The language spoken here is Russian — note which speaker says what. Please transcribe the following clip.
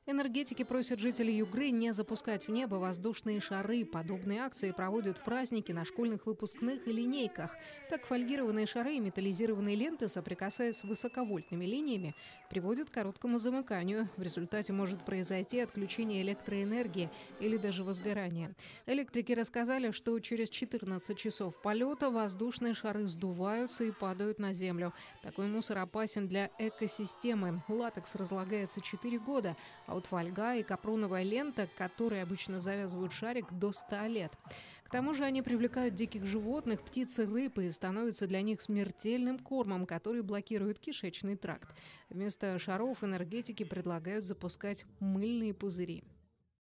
Speaker 1: Энергетики просят жителей Югры не запускать в небо воздушные шары. Подобные акции проводят в праздники, на школьных выпускных и линейках. Так фольгированные шары и металлизированные ленты, соприкасаясь с высоковольтными линиями, приводят к короткому замыканию. В результате может произойти отключение электроэнергии или даже возгорание. Электрики рассказали, что через 14 часов полета воздушные шары сдуваются и падают на землю. Такой мусор опасен для экосистемы. Латекс разлагается 4 года, а вот фольга и капроновая лента, которые обычно завязывают шарик, до 100 лет. К тому же они привлекают диких животных, птиц и рыб и становятся для них смертельным кормом, который блокирует кишечный тракт. Вместо шаров энергетики предлагают запускать мыльные пузыри.